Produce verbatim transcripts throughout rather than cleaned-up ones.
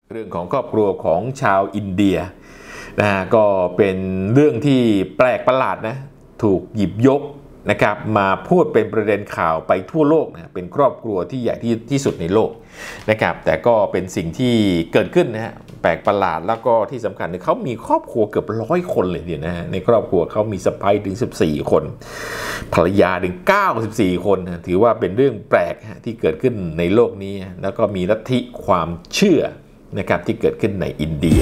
เรื่องของครอบครัวของชาวอินเดียนะก็เป็นเรื่องที่แปลกประหลาดนะถูกหยิบยกนะครับมาพูดเป็นประเด็นข่าวไปทั่วโลกนะเป็นครอบครัวที่ใหญ่ที่ที่สุดในโลกนะครับแต่ก็เป็นสิ่งที่เกิดขึ้นนะฮะแปลกประหลาดแล้วก็ที่สำคัญคือเขามีครอบครัวเกือบร้อยคนเลยเดียวนะฮะในครอบครัวเขามีสะใภ้ถึงสิบสี่คนภรรยาถึงเก้าสิบสี่คนนะถือว่าเป็นเรื่องแปลกที่เกิดขึ้นในโลกนี้แล้วก็มีลัทธิความเชื่อนะครับที่เกิดขึ้นในอินเดีย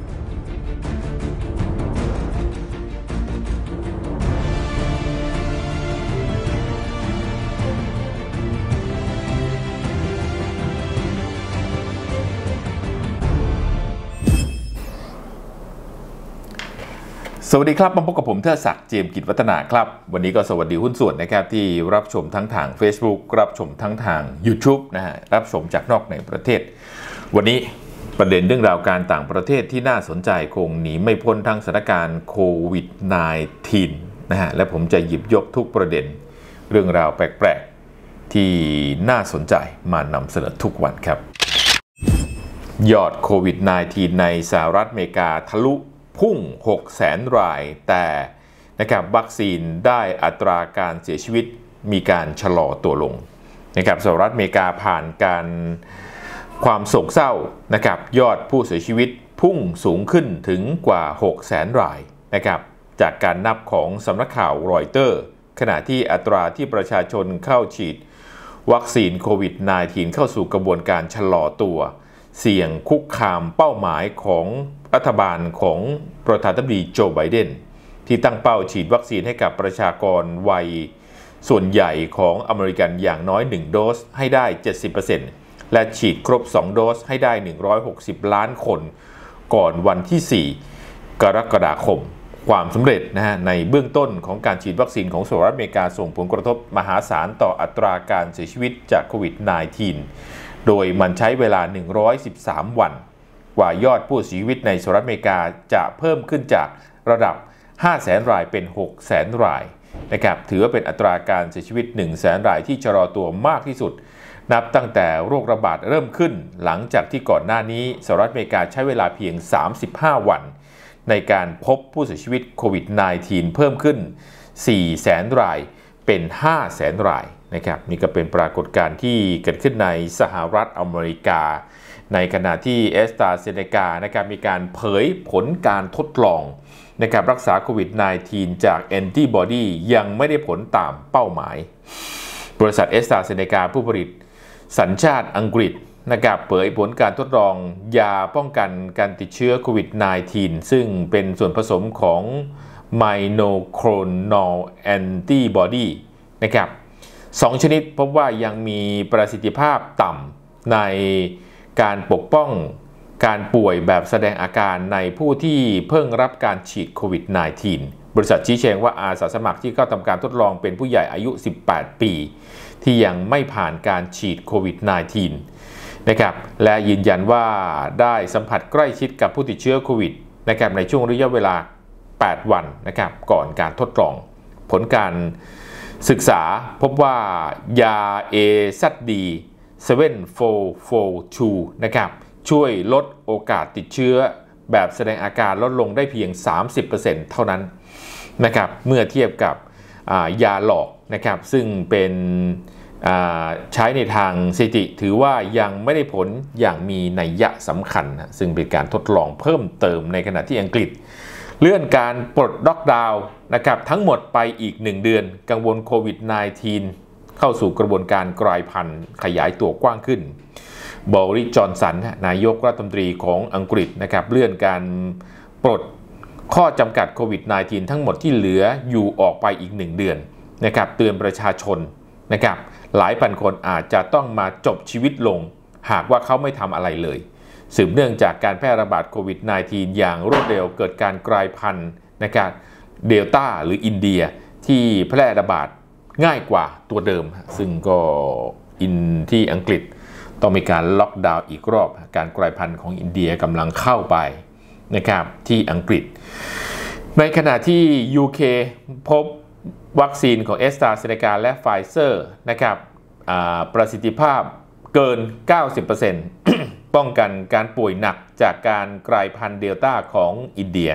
สวัสดีครับมาพบกับผมเทิดศักดิ์ เจียมกิจวัฒนาครับวันนี้ก็สวัสดีหุ้นส่วนนะครับที่รับชมทั้งทาง Facebook รับชมทั้งทาง YouTube นะฮะรับชมจากนอกในประเทศวันนี้ประเด็นเรื่องราวการต่างประเทศที่น่าสนใจคงหนีไม่พ้นทั้งสถานการณ์โควิด สิบเก้า นะฮะและผมจะหยิบยกทุกประเด็นเรื่องราวแปลกๆที่น่าสนใจมานำเสนอทุกวันครับยอดโควิด สิบเก้า ในสหรัฐอเมริกาทะลุพุ่ง หกแสน รายแต่นะครับวัคซีนได้อัตราการเสียชีวิตมีการชะลอตัวลงนะครับสหรัฐอเมริกาผ่านการความโศกเศร้านะครับยอดผู้เสียชีวิตพุ่งสูงขึ้นถึงกว่า หกแสน รายนะครับจากการนับของสำนักข่าวรอยเตอร์ขณะที่อัตราที่ประชาชนเข้าฉีดวัคซีนโควิด สิบเก้า เข้าสู่กระบวนการชะลอตัวเสี่ยงคุกคามเป้าหมายของรัฐบาลของประธานาธิบดีโจไบเดนที่ตั้งเป้าฉีดวัคซีนให้กับประชากรวัยส่วนใหญ่ของอเมริกันอย่างน้อยหนึ่งโดสให้ได้ เจ็ดสิบเปอร์เซ็นต์ และฉีดครบสองโดสให้ได้หนึ่งร้อยหกสิบล้านคนก่อนวันที่สี่กรกฎาคมความสำเร็จนะฮะในเบื้องต้นของการฉีดวัคซีนของสหรัฐอเมริกาส่งผลกระทบมหาศาลต่ออัตราการเสียชีวิตจากโควิด สิบเก้า โดยมันใช้เวลาหนึ่งร้อยสิบสามวันกว่ายอดผู้เสียชีวิตในสหรัฐอเมริกาจะเพิ่มขึ้นจากระดับ ห้าแสน รายเป็น หกแสน รายนะครับถือว่าเป็นอัตราการเสียชีวิต หนึ่งแสน รายที่ชะลอตัวมากที่สุดนับตั้งแต่โรคระบาดเริ่มขึ้นหลังจากที่ก่อนหน้านี้สหรัฐอเมริกาใช้เวลาเพียงสามสิบห้าวันในการพบผู้เสียชีวิตโควิด สิบเก้า เพิ่มขึ้น สี่แสน รายเป็น ห้าแสน รายนะครับนี่ก็เป็นปรากฏการณ์ที่เกิดขึ้นในสหรัฐอเมริกาในขณะที่แอสตราเซเนกานะครับมีการเผยผลการทดลองในการรักษาโควิด สิบเก้า จากแอนติบอดียังไม่ได้ผลตามเป้าหมายบริษัทแอสตราเซเนกาผู้ผลิตสัญชาติอังกฤษนะครับเผยผลการทดลองยาป้องกันการติดเชื้อโควิด สิบเก้า ซึ่งเป็นส่วนผสมของไมโนโครนอลแอนติบอดีนะครับสองชนิดพบว่ายังมีประสิทธิภาพต่ำในการปกป้องการป่วยแบบแสดงอาการในผู้ที่เพิ่งรับการฉีดโควิด สิบเก้า บริษัทชี้แจงว่าอาสาสมัครที่เข้าทำการทดลองเป็นผู้ใหญ่อายุสิบแปดปีที่ยังไม่ผ่านการฉีดโควิด สิบเก้า นะครับและยืนยันว่าได้สัมผัสใกล้ชิดกับผู้ติดเชื้อโควิดนะครับในช่วงระยะเวลาแปดวันนะครับก่อนการทดลองผลการศึกษาพบว่ายา เอ แซด ดี เซเว่น โฟร์ โฟร์ ทู นะครับช่วยลดโอกาสติดเชื้อแบบแสดงอาการลดลงได้เพียง สามสิบเปอร์เซ็นต์ เท่านั้นนะครับเมื่อเทียบกับยาหลอกนะครับซึ่งเป็นใช้ในทางสถิติถือว่ายังไม่ได้ผลอย่างมีนัยยะสำคัญนะซึ่งเป็นการทดลองเพิ่มเติมในขณะที่อังกฤษเลื่อนการปลดล็อกดาวน์นะครับทั้งหมดไปอีกหนึ่งเดือนกังวลโควิด สิบเก้า เข้าสู่กระบวนการกลายพันธุ์ขยายตัวกว้างขึ้นบริส จอนสันนายกรัฐมนตรีของอังกฤษนะครับเลื่อนการปลดข้อจำกัดโควิด สิบเก้า ทั้งหมดที่เหลืออยู่ออกไปอีกหนึ่งเดือนนะครับเตือนประชาชนนะครับหลายพันคนอาจจะต้องมาจบชีวิตลงหากว่าเขาไม่ทำอะไรเลยสืบเนื่องจากการแพร่ระบาดโควิด สิบเก้า อย่างรวดเร็วเกิดการกลายพันธุ์นะครับเดลต้าหรืออินเดียที่แพร่ระบาดง่ายกว่าตัวเดิมซึ่งก็อินที่อังกฤษต้องมีการล็อกดาวน์อีกรอบการกลายพันธุ์ของอินเดียกำลังเข้าไปนะครับที่อังกฤษในขณะที่ ยู เค พบวัคซีนของแอสตราเซเนกาและไฟเซอร์นะครับประสิทธิภาพเกิน เก้าสิบเปอร์เซ็นต์ ปป้องกันการป่วยหนักจากการกลายพันธุ์เดลต้าของอินเดีย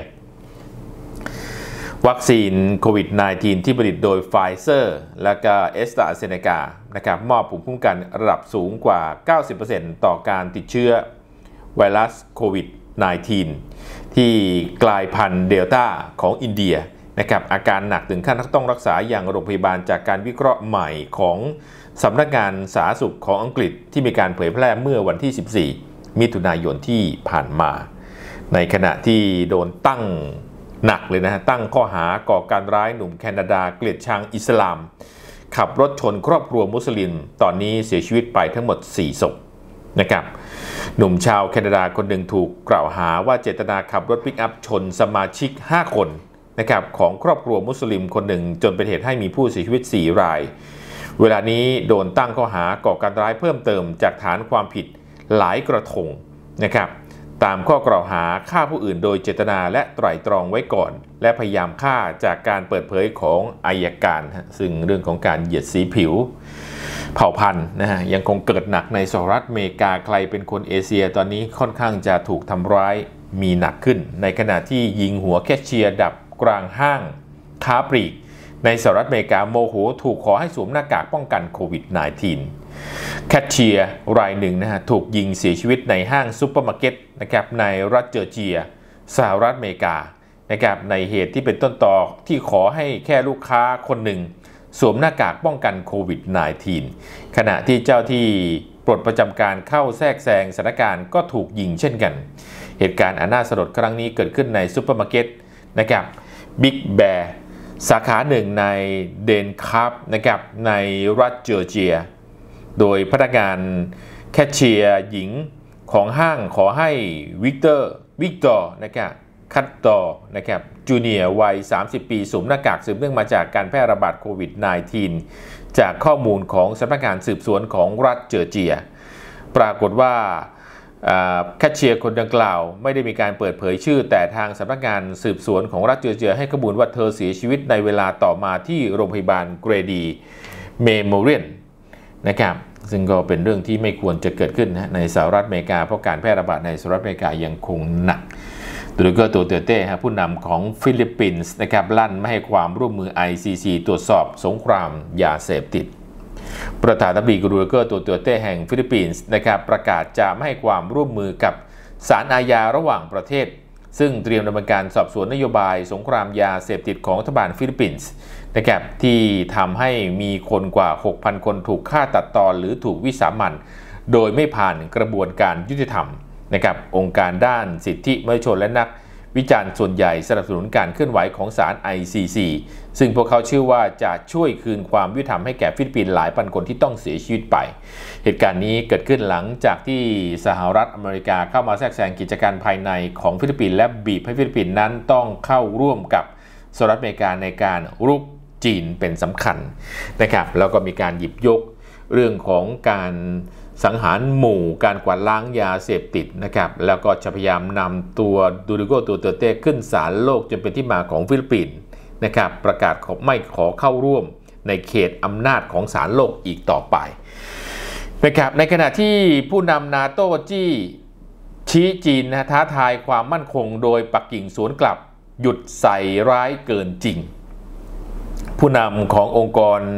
วัคซีนโควิด สิบเก้า ที่ผลิตโดยไฟเซอร์และก็แอสตราเซเนกานะครับมอบภูมิคุ้มกันระดับสูงกว่า เก้าสิบเปอร์เซ็นต์ ต่อการติดเชื้อไวรัสโควิด สิบเก้า ที่กลายพันธุ์เดลต้าของอินเดียนะครับอาการหนักถึงขั้นต้องรักษาอย่างโรงพยาบาลจากการวิเคราะห์ใหม่ของสำนักงานสาธารณสุขของอังกฤษที่มีการเผยแพร่เมื่อวันที่ สิบสี่ มิถุนายนที่ผ่านมาในขณะที่โดนตั้งหนักเลยนะฮะตั้งข้อหาก่อการร้ายหนุ่มแคนาดาเกลียดชังอิสลามขับรถชนครอบครัวมุสลิมตอนนี้เสียชีวิตไปทั้งหมดสี่ศพนะครับหนุ่มชาวแคนาดาคนหนึ่งถูกกล่าวหาว่าเจตนาขับรถปิกอัพชนสมาชิกห้าคนนะครับของครอบครัวมุสลิมคนหนึ่งจนเป็นเหตุให้มีผู้เสียชีวิตสี่รายเวลานี้โดนตั้งข้อหาก่อการร้ายเพิ่มเติมจากฐานความผิดหลายกระทงนะครับตามข้อกล่าวหาฆ่าผู้อื่นโดยเจตนาและไตร่ตรองไว้ก่อนและพยายามฆ่าจากการเปิดเผยของอัยการซึ่งเรื่องของการเหยียดสีผิวเผ่าพันธุ์นะฮะยังคงเกิดหนักในสหรัฐอเมริกาใครเป็นคนเอเชียตอนนี้ค่อนข้างจะถูกทำร้ายมีหนักขึ้นในขณะที่ยิงหัวแคชเชียร์ดับกลางห้างค้าปลีกในสหรัฐอเมริกาโมโหถูกขอให้สวมหน้ากากป้องกันโควิด สิบเก้า แคชเชียร์รายหนึ่งนะฮะถูกยิงเสียชีวิตในห้างซุปเปอร์มาร์เก็ตนะครับในรัฐจอร์เจียสหรัฐอเมริกานะครับในเหตุที่เป็นต้นตอที่ขอให้แค่ลูกค้าคนหนึ่งสวมหน้ากากป้องกันโควิด สิบเก้า ขณะที่เจ้าที่ปลดประจำการเข้าแทรกแซงสถานการณ์ก็ถูกยิงเช่นกันเหตุการณ์อันน่าสลดครั้งนี้เกิดขึ้นในซุปเปอร์มาร์เก็ตนะครับบิ๊กแบร์สาขาหนึ่งในเดนคาร์ฟนะครับในรัฐจอร์เจียโดยพนักงานแคชเชียร์หญิงของห้างขอให้วิกเตอร์วิกตอร์นะครับคัตตอร์นะครับจูเนียร์วัยสามสิบปีสวมหน้ากากสืบเนื่องมาจากการแพร่ระบาดโควิด สิบเก้า จากข้อมูลของสำนักงานสืบสวนของรัฐจอร์เจียปรากฏว่าแคชเชียร์คนดังกล่าวไม่ได้มีการเปิดเผยชื่อแต่ทางสำนักงานสืบสวนของรัฐจอร์เจียให้ข้อมูลว่าเธอเสียชีวิตในเวลาต่อมาที่โรงพยาบาลเกรดีเมโมเรียลนะครับซึ่งก็เป็นเรื่องที่ไม่ควรจะเกิดขึ้นนะในสหรัฐอเมริกาเพราะการแพร่ระบาดในสหรัฐอเมริกายังคงหนักดูริโกโตเตเต้ผู้นำของฟิลิปปินส์นะครับลั่นไม่ให้ความร่วมมือ ไอ ซี ซี ตรวจสอบสงครามยาเสพติดประธานาธิบดีดูริโกโตเต้แห่งฟิลิปปินส์นะครับประกาศจะไม่ให้ความร่วมมือกับศาลอาญาระหว่างประเทศซึ่งเตรียมดำเนินการสอบสวนนโยบายสงครามยาเสพติดของรัฐบาลฟิลิปปินส์นะครับที่ทำให้มีคนกว่า หกพัน คนถูกฆ่าตัดตอนหรือถูกวิสามันโดยไม่ผ่านกระบวนการยุติธรรมนะครับองค์การด้านสิทธิมนุษยชนและนักวิจารณ์ส่วนใหญ่สนับสนุนการเคลื่อนไหวของศาล ไอ ซี ซี ซึ่งพวกเขาเชื่อว่าจะช่วยคืนความยุติธรรมให้แก่ฟิลิปปินส์หลายพันคนที่ต้องเสียชีวิตไปเหตุการณ์นี้เกิดขึ้นหลังจากที่สหรัฐอเมริกาเข้ามาแทรกแซงกิจการภายในของฟิลิปปินส์และบีบให้ฟิลิปปินส์นั้นต้องเข้าร่วมกับสหรัฐอเมริกาในการรุกจีนเป็นสำคัญนะครับแล้วก็มีการหยิบยกเรื่องของการสังหารหมู่การกวาดล้างยาเสพติดนะครับแล้วก็จะพยายามนำตัวดูริโกโตเตเต้ขึ้นศาลโลกจนเป็นที่มาของฟิลิปปินส์นะครับประกาศขอไม่ขอเข้าร่วมในเขตอำนาจของศาลโลกอีกต่อไปนะครับในขณะที่ผู้นำนาโต้จี้ชี้จีนนะท้าทายความมั่นคงโดยปักกิ่งสวนกลับหยุดใส่ร้ายเกินจริงผู้นำขององค์กร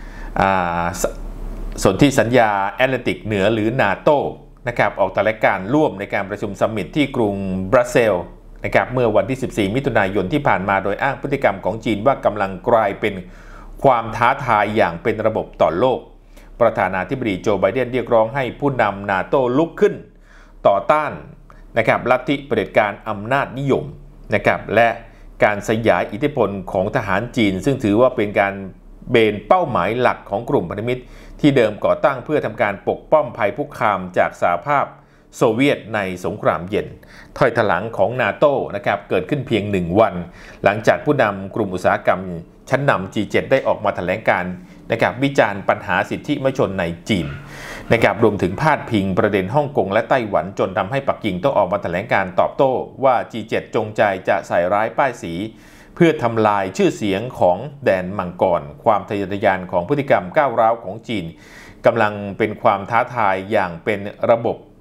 สนธิสัญญาแอตแลนติกเหนือหรือนาโต้นะครับออกแถลงการร่วมในการประชุมซัมมิตที่กรุงบรัสเซลส์นะครับเมื่อวันที่สิบสี่มิถุนายนที่ผ่านมาโดยอ้างพฤติกรรมของจีนว่ากำลังกลายเป็นความท้าทายอย่างเป็นระบบต่อโลกประธานาธิบดีโจไบเดนเรียกร้องให้ผู้นำนาโต้ลุกขึ้นต่อต้านนะครับลัทธิเผด็จการอำนาจนิยมนะครับและการสยายอิทธิพลของทหารจีนซึ่งถือว่าเป็นการเบนเป้าหมายหลักของกลุ่มพันธมิตรที่เดิมก่อตั้งเพื่อทำการปกป้องภัยคุกคามจากสหภาพโซเวียตในสงครามเย็นถ้อยแถลงของนาโต้นะครับเกิดขึ้นเพียงหนึ่งวันหลังจากผู้นำกลุ่มอุตสาหกรรมชั้นนำ จี เจ็ด ได้ออกมาแถลงการนะครับวิจารณ์ปัญหาสิทธิมนุษยชนในจีนนะครับรวมถึงพาดพิงประเด็นฮ่องกงและไต้หวันจนทำให้ปักกิ่งต้องออกมาแถลงการตอบโต้ว่า จี เจ็ด จงใจจะใส่ร้ายป้ายสีเพื่อทำลายชื่อเสียงของแดนมังกรความทะเยอทะยานของพฤติกรรมก้าวร้าวของจีนกำลังเป็นความท้าทายอย่างเป็นระบบ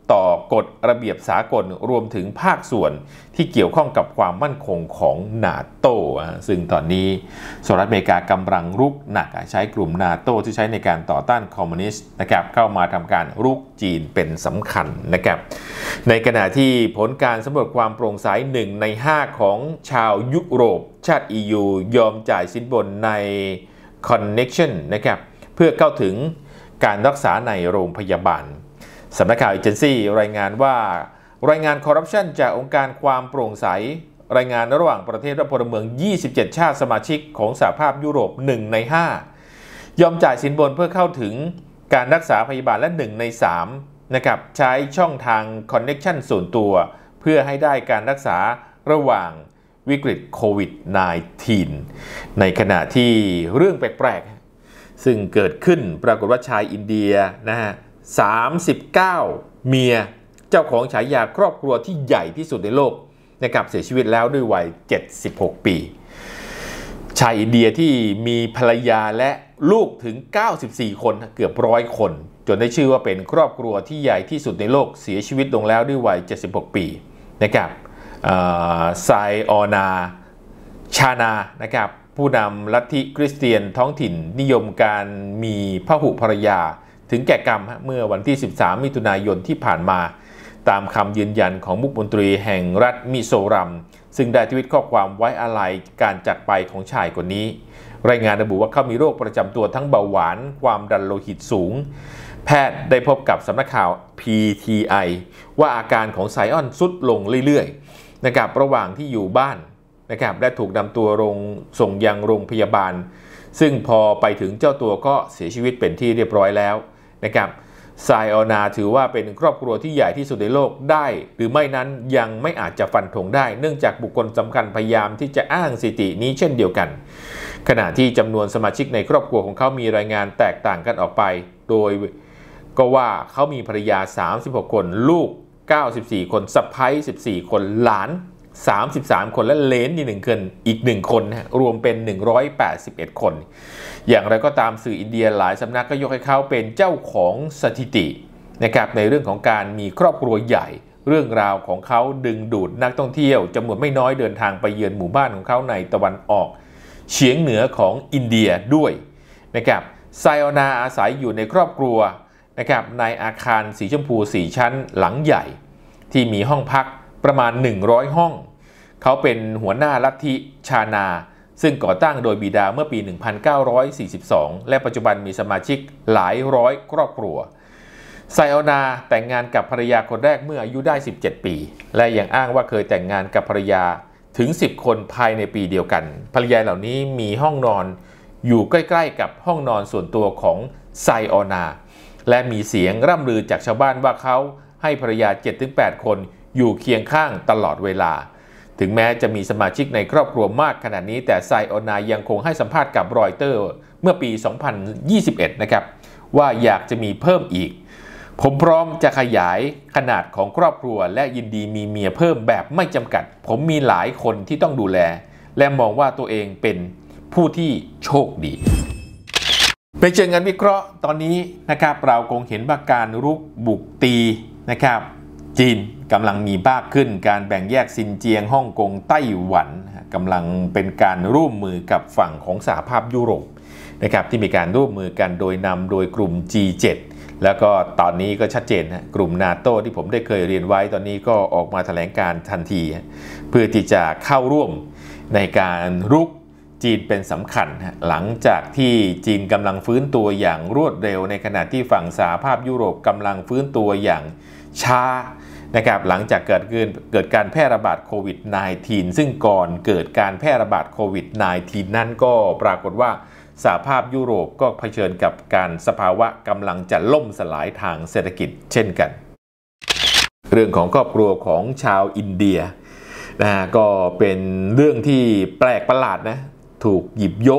ต่อกฎระเบียบสากลรวมถึงภาคส่วนที่เกี่ยวข้องกับความมั่นคงของนาโต้ซึ่งตอนนี้สหรัฐอเมริกากำลังรุกหนักใช้กลุ่มนาโต้ที่ใช้ในการต่อต้านคอมมิวนิสต์นะครับเข้ามาทำการรุกจีนเป็นสำคัญนะครับในขณะที่ผลการสำรวจความโปร่งใสหนึ่งในห้าของชาวยุโรปชาติ อี ยู ยอมจ่ายสินบนใน Connection นะครับเพื่อเข้าถึงการรักษาในโรงพยาบาลสำนักข่าวเอเจนซี่รายงานว่ารายงานคอร์รัปชันจากองค์การความโปร่งใสรายงานระหว่างประเทศและพลเมืองยี่สิบเจ็ดชาติสมาชิกของสหภาพยุโรปหนึ่งในห้ายอมจ่ายสินบนเพื่อเข้าถึงการรักษาพยาบาลและหนึ่งในสามนะครับใช้ช่องทางคอนเน็กชันส่วนตัวเพื่อให้ได้การรักษาระหว่างวิกฤตโควิด สิบเก้า ในขณะที่เรื่องแปลกๆซึ่งเกิดขึ้นปรากฏว่าชายอินเดียนะฮะสามสิบเก้าเมียเจ้าของฉายาครอบครัวที่ใหญ่ที่สุดในโลกนะครับเสียชีวิตแล้วด้วยวัยเจ็ดสิบหกปีชายอินเดียที่มีภรรยาและลูกถึงเก้าสิบสี่คนเกือบร้อยคนจนได้ชื่อว่าเป็นครอบครัวที่ใหญ่ที่สุดในโลกเสียชีวิตลงแล้วด้วยวัยเจ็ดสิบหกปีนะครับไซออนาชานานะครับผู้นำลัทธิคริสเตียนท้องถิ่นนิยมการมีพหุภรรยาถึงแก่กรรมเมื่อวันที่สิบสามมิถุนายนที่ผ่านมาตามคำยืนยันของมุขมนตรีแห่งรัฐมิโซรัมซึ่งได้ทวิตข้อความไว้อาลัยการจากไปของชายคนนี้รายงานระบุว่าเขามีโรคประจำตัวทั้งเบาหวานความดันโลหิตสูงแพทย์ได้พบกับสำนักข่าว พี ที ไอ ว่าอาการของไซออนทรุดลงเรื่อยๆนะครับระหว่างที่อยู่บ้านนะครับและถูกนำตัวลงส่งยังโรงพยาบาลซึ่งพอไปถึงเจ้าตัวก็เสียชีวิตเป็นที่เรียบร้อยแล้วนะครับไซออนาถือว่าเป็นครอบครัวที่ใหญ่ที่สุดในโลกได้หรือไม่นั้นยังไม่อาจจะฟันธงได้เนื่องจากบุคคลสำคัญพยายามที่จะอ้างสถิตินี้เช่นเดียวกันขณะที่จำนวนสมาชิกในครอบครัวของเขามีรายงานแตกต่างกันออกไปโดยก็ว่าเขามีภรรยาสามสิบหกคนลูกเก้าสิบสี่คนสะใภ้สิบสี่คนหลานสามสิบสามคนและเลนอีกหนึ่งคนอีกหนึ่งคนนะรวมเป็นหนึ่งร้อยแปดสิบเอ็ดคนอย่างไรก็ตามสื่ออินเดียหลายสำนักก็ยกให้เขาเป็นเจ้าของสถิตินะครับในเรื่องของการมีครอบครัวใหญ่เรื่องราวของเขาดึงดูดนักท่องเที่ยวจำนวนไม่น้อยเดินทางไปเยือนหมู่บ้านของเขาในตะวันออกเฉียงเหนือของอินเดียด้วยนะครับไซออนาอาศัยอยู่ในครอบครัวนะครับในอาคารสีชมพูสี่ชั้นหลังใหญ่ที่มีห้องพักประมาณหนึ่งร้อยห้องเขาเป็นหัวหน้าลัทธิชานาซึ่งก่อตั้งโดยบิดาเมื่อปีหนึ่งพันเก้าร้อยสี่สิบสองและปัจจุบันมีสมาชิกหลายร้อยครอบครัวไซออนาแต่งงานกับภรรยาคนแรกเมื่ออายุได้สิบเจ็ดปีและยังอ้างว่าเคยแต่งงานกับภรรยาถึงสิบคนภายในปีเดียวกันภรรยาเหล่านี้มีห้องนอนอยู่ใกล้ๆกับห้องนอนส่วนตัวของไซออนาและมีเสียงร่ำลือจากชาวบ้านว่าเขาให้ภรรยา เจ็ดถึงแปด คนอยู่เคียงข้างตลอดเวลาถึงแม้จะมีสมาชิกในครอบครัวมากขนาดนี้แต่ไซออนายังคงให้สัมภาษณ์กับรอยเตอร์เมื่อปีสองพันยี่สิบเอ็ดนะครับว่าอยากจะมีเพิ่มอีกผมพร้อมจะขยายขนาดของครอบครัวและยินดีมีเมียเพิ่มแบบไม่จำกัดผมมีหลายคนที่ต้องดูแลและมองว่าตัวเองเป็นผู้ที่โชคดีในเชิงการวิเคราะห์ตอนนี้นะครับเราคงเห็นว่าการรุกบุกตีนะครับจีนกำลังมีมากขึ้นการแบ่งแยกซินเจียงฮ่องกงไต้หวันกำลังเป็นการร่วมมือกับฝั่งของสหภาพยุโรปนะครับที่มีการร่วมมือกันโดยนำโดยกลุ่ม จี เจ็ด แล้วก็ตอนนี้ก็ชัดเจนนะกลุ่ม นาโต้ ที่ผมได้เคยเรียนไว้ตอนนี้ก็ออกมาแถลงการทันทีเพื่อที่จะเข้าร่วมในการรุกจีนเป็นสำคัญหลังจากที่จีนกำลังฟื้นตัวอย่างรวดเร็วในขณะที่ฝั่งสหภาพยุโรปกำลังฟื้นตัวอย่างช้านะครับหลังจากเกิดเกิดการแพร่ระบาดโควิด สิบเก้า ซึ่งก่อนเกิดการแพร่ระบาดโควิด สิบเก้า นั้นก็ปรากฏว่าสหภาพยุโรปก็เผชิญกับการสภาวะกำลังจะล่มสลายทางเศรษฐกิจเช่นกันเรื่องของครอบครัวของชาวอินเดียนะก็เป็นเรื่องที่แปลกประหลาดนะถูกหยิบยก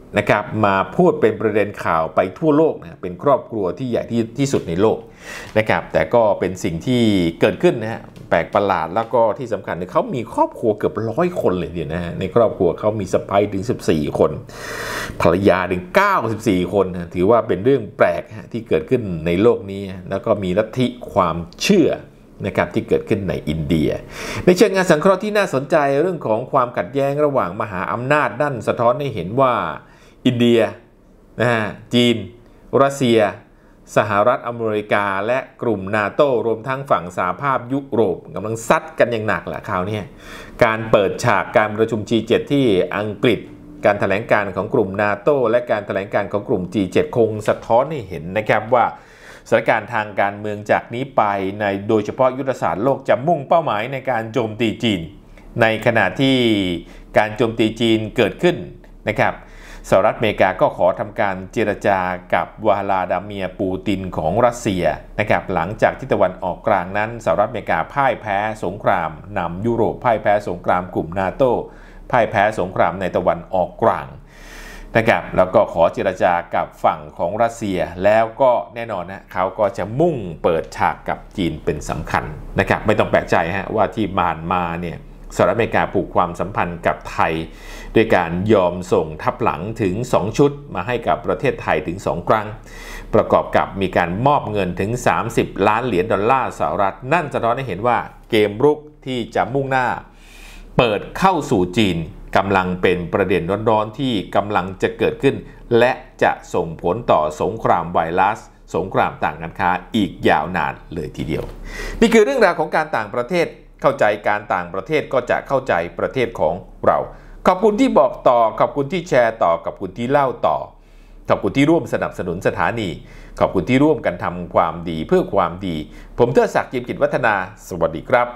นะครับมาพูดเป็นประเด็นข่าวไปทั่วโลกนะเป็นครอบครัวที่ใหญ่ที่ที่สุดในโลกนะครับแต่ก็เป็นสิ่งที่เกิดขึ้นนะฮะแปลกประหลาดแล้วก็ที่สำคัญเนี่ยเขามีครอบครัวเกือบร้อยคนเลยเนี่ยนะฮะในครอบครัวเขามีสะใภ้ถึงสิบสี่คนภรรยาถึงเก้าสิบสี่คนนะถือว่าเป็นเรื่องแปลกฮะที่เกิดขึ้นในโลกนี้แล้วก็มีลัทธิความเชื่อนะครับที่เกิดขึ้นในอินเดียในเชิงงานสังเคราะห์ที่น่าสนใจเรื่องของความขัดแย้งระหว่างมหาอำนาจนั่นสะท้อนให้เห็นว่าอินเดียนะฮะจีนรัสเซียสหรัฐอเมริกาและกลุ่มนาโต้รวมทั้งฝั่งสหภาพยุโรปกำลังซัดกันอย่างหนักแหละคราวนี้การเปิดฉากการประชุม จี เจ็ด ที่อังกฤษการแถลงการของกลุ่มนาโต้และการแถลงการของกลุ่ม จี เจ็ด คงสะท้อนให้เห็นนะครับว่าสถานการณ์ทางการเมืองจากนี้ไปในโดยเฉพาะยุทธศาสตร์โลกจะมุ่งเป้าหมายในการโจมตีจีนในขณะที่การโจมตีจีนเกิดขึ้นนะครับสหรัฐอเมริกาก็ขอทำการเจรจากับวลาดาเมียร์ปูตินของรัสเซียนะครับหลังจากที่ตะวันออกกลางนั้นสหรัฐอเมริกาพ่ายแพ้สงครามนำยุโรปพ่ายแพ้สงครามกลุ่มนาโต้พ่ายแพ้สงครามในตะวันออกกลางนะครับแล้วก็ขอเจรจากับฝั่งของรัสเซียแล้วก็แน่นอนนะเขาก็จะมุ่งเปิดฉากกับจีนเป็นสำคัญนะครับไม่ต้องแปลกใจฮะว่าที่ผ่านมาเนี่ยสหรัฐอเมริกาผูกความสัมพันธ์กับไทยด้วยการยอมส่งทัพหลังถึงสองชุดมาให้กับประเทศไทยถึงสองครั้งประกอบกับมีการมอบเงินถึงสามสิบล้านเหรียญดอลลาร์สหรัฐนั่นสะท้อนให้เห็นว่าเกมรุกที่จะมุ่งหน้าเปิดเข้าสู่จีนกำลังเป็นประเด็นร้อนๆที่กำลังจะเกิดขึ้นและจะส่งผลต่อสงครามไวรัสสงครามต่างการค้าอีกยาวนานเลยทีเดียวนี่คือเรื่องราวของการต่างประเทศเข้าใจการต่างประเทศก็จะเข้าใจประเทศของเราขอบคุณที่บอกต่อขอบคุณที่แชร์ต่อขอบคุณที่เล่าต่อขอบคุณที่ร่วมสนับสนุนสถานีขอบคุณที่ร่วมกันทำความดีเพื่อความดีผมเทิดศักดิ์ เจียมกิจวัฒนาสวัสดีครับ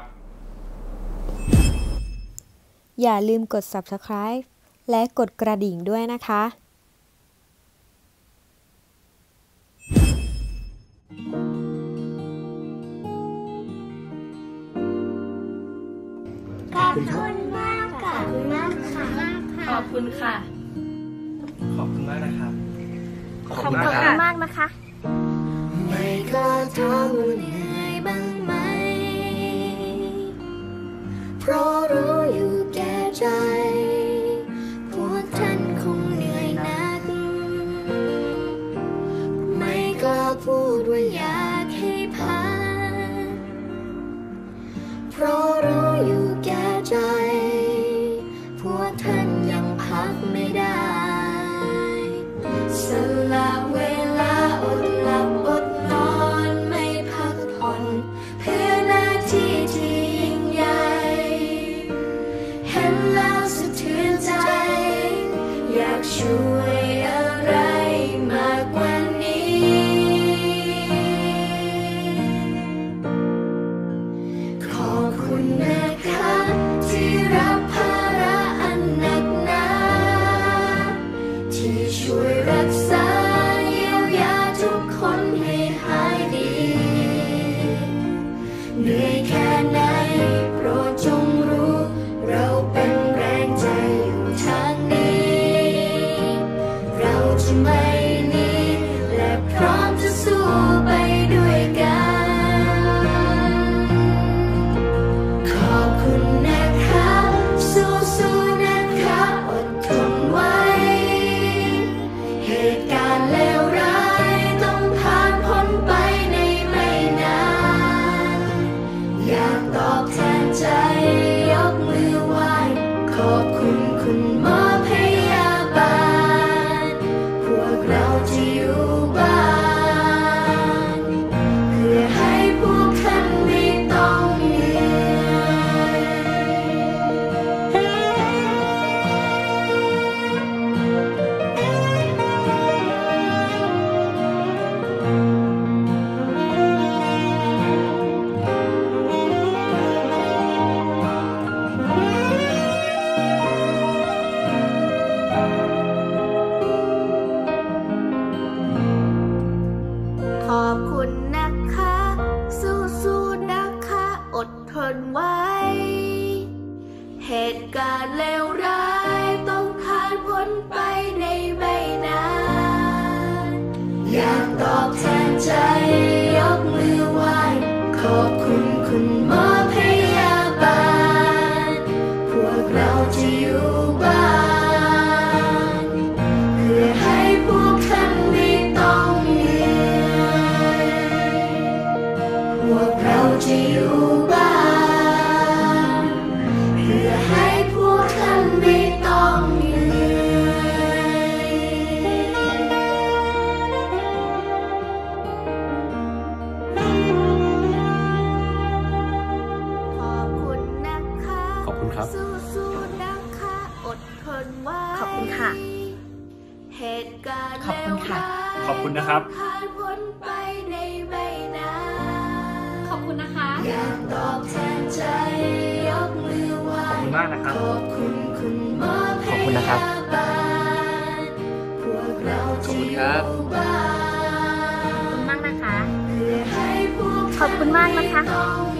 อย่าลืมกด ซับสไครบ์ และกดกระดิ่งด้วยนะคะขอบคุณมากขอบคุณมากค่ะขอบคุณค่ะขอบคุณมากนะครับขอบคุณมากนะคะไม่กล้าถามว่าเหนื่อยบ้างไหมเพราะรู้อยู่แก่ใจพวกท่านคงเหนื่อยนักไม่กล้าพูดว่าอยากให้พักเพราะรู้อยู่แก่ใจพวกท่านยังพักไม่ได้สละเวลาอดหลับอดนอนไม่พักผ่อนเพื่อหน้าที่ที่ยิ่งใหญ่เห็นแล้วสะเทือนใจอยากช่วยอะไรมากกว่านี้ขอบคุณนะคะที่รับภาระอันหนักหนาที่ช่วยรักษาเยียวยาทุกคนให้หายดีเหนื่อยแค่ไหนโปรดจงรู้เราเป็นแรงใจอยู่ทางนี้เราจะไม่หนีและพร้อมจะสู้ไปด้วยกันขอบคุณนะคะสู้ๆนะคะอดทนไว้เหตุการณ์เลวร้ายต้องผ่านพ้นไปในไม่นานอยากตอบแทนใจยกมือไหว้ขอบคุณคุณหมอพยาบาลพวกเราจะอยู่บ้านเพื่อให้พวกท่านไม่ต้องเหนื่ขอบคุณนะคะสู้ๆนะคะอดทนไว้เหตุการณ์เลวร้ายต้องผ่านพ้นไปในไม่ใจยกมือไหว้ขอบคุณคุณหมอพยาบาลพวกเราจะอยู่บ้านเพื่อให้พวกท่านไม่ต้องเหนื่อยพวกเราจะอยู่บ้านเพื่อให้พวกท่านไม่ต้องเหนื่อยขอบคุณนะคะขอบคุณครับสู้ๆนะคะอดทนไว้ขอบคุณค่ะเหตุการณ์ขอบคุณค่ะขอบคุณนะครับผ่านพ้นไปในไม่นานขอบคุณนะคะอยากตอบแทนใจยกมือไหว้ขอบคุณมากนะครับขอบคุณคุณหมอพขอบคุณนะครับยาบาลพวกเราขอบจะคุณอครัยู่บบ้านขอบคุณมากนะคะเพื่อให้พวกขอบคุณมากนะคะท่านไม่ต้อง